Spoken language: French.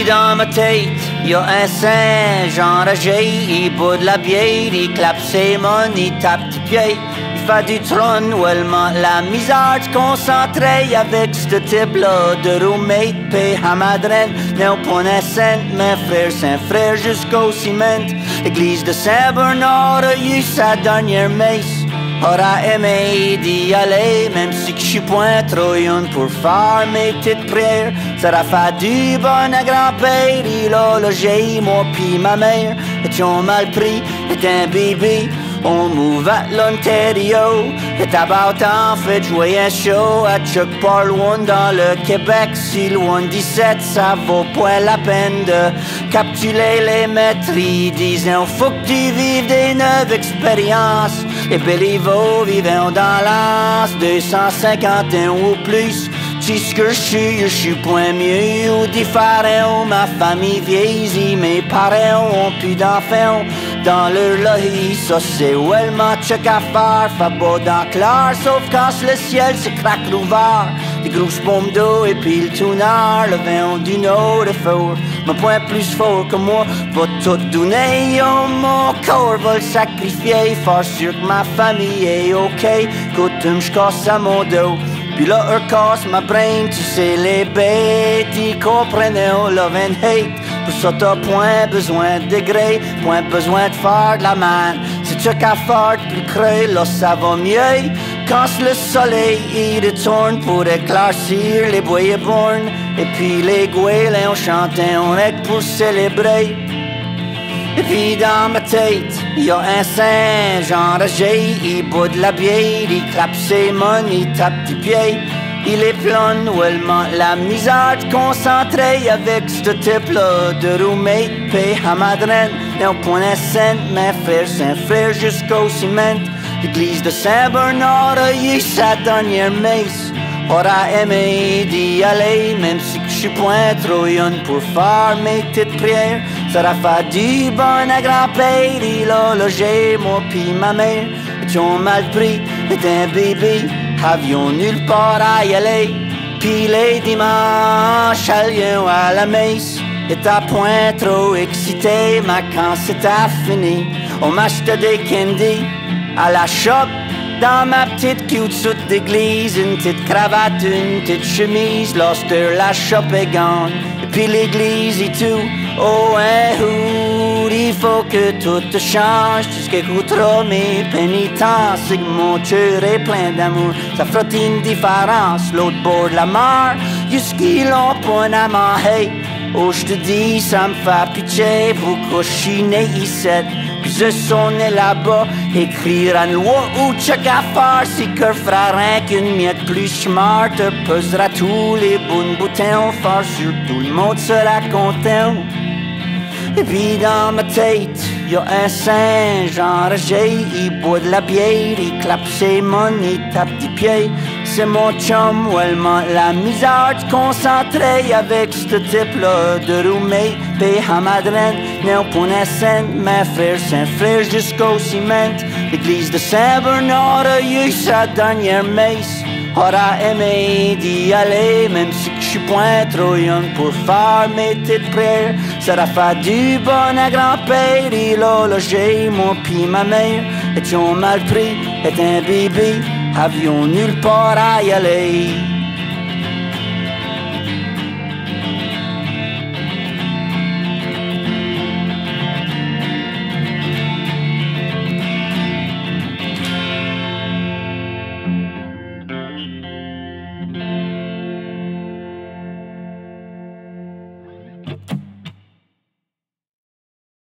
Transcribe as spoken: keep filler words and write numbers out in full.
Puis dans ma tête, y'a un singe enragé, il bout de la bière, il clappe ses mains, il tape du pied. Il fait du trône, ouellement la misère de concentrer avec ce type-là de roommate, pis à madrène, non pas naissant, mes frères, saint frères jusqu'au ciment. L'église de Saint-Bernard a eu sa dernière messe. Aura aimé d'y aller, même si que je suis point trop jeune pour faire mes petites prières. Ça a fait du bon à grand-père, il a logé, moi pis ma mère étions mal pris, est un bébé. On move à l'Ontario, et about en fait jouer un show à Chuck Park One dans le Québec. Si loin dix-sept, ça vaut pas la peine de capturer les maîtres. Ils disaient faut que tu vives des neuves expériences. Les Béliveaux vivant dans l'as deux cent cinquante et un ou plus. Si ce que je suis, je suis point mieux ou différent. Ma famille vieillit, mes parents ont plus d'enfants dans leur logis. Ça c'est où elle m'a check à faire, fait beau dans clair, sauf quand le ciel se craque l'ouvert. Des grosses bombes d'eau et puis le tunnel, le vent du nord est fort. Mais point plus fort que moi, va tout donner, oh, mon corps va le sacrifier. Faire sûr que ma famille est ok, coutume je casse à mon dos. Puis là, eux casse ma brain, tu sais, les bêtes, ils comprennent, oh, love and hate. Pour ça, t'as point besoin de degrés, point besoin de faire de la manne. Si tu as qu'à faire de plus creux, là, ça va mieux. Quand le soleil, il retourne pour éclaircir les bois bornes. Et puis les goélands, on chante un rec pour célébrer. Et puis dans ma tête, y'a un singe enragé, il bout de la bière, il clappe ses mains, il tape du pied. Il est plein nouvellement la misère de concentrer avec ce type-là de roommate, pis à madrène, non point naissant, mes frères, saint frères jusqu'au ciment. L'église de Saint-Bernard a eu sa dernière messe. Aura aimé d'y aller, même si je suis point trop jeune pour faire mes petites prières. Ça a fait du bon à grand-père, il a logé, moi pis ma mère étions mal pris, est un bébé, avions nulle part à y aller. Pis les dimanches, allions à la messe, et à point trop excité, mais quand c'était fini, on m'achetait des candies à la shop. Dans ma petite cute soute d'église, une petite cravate, une petite chemise, lorsque la shop est gone. Et puis l'église et tout, oh un hood, il faut que tout change. Tout ce qui coûtera mes pénitences, c'est que mon cœur est plein d'amour. Ça fera une différence, l'autre bord de la mer, jusqu'ils l'ont pas d'amour, hey. Oh, je te dis, ça me fait pitié, pourquoi je suis né ici. Puis je sonne là-bas, écrire une loi ou check à faire, si que fera rien qu'une miette plus smart, te pesera tous les bons boutons, faire sûr que tout le monde sera content. Et puis dans ma tête, y'a un singe enragé, il boit de la bière, il clappe ses mains, il tape des pieds. C'est mon chum, ouellement la misère de concentrer avec ce type-là de roommate, pis à madrène, non pas naissant, mes frères, saint frères jusqu'au ciment. L'église de Saint-Bernard a eu sa dernière messe. Aura aimé d'y aller, même si je suis point trop jeune pour faire mes petites prières. Ça a fait du bon à grand-père, il a logé, moi pis ma mère étions mal pris, est un bébé, avions nulle part à y aller.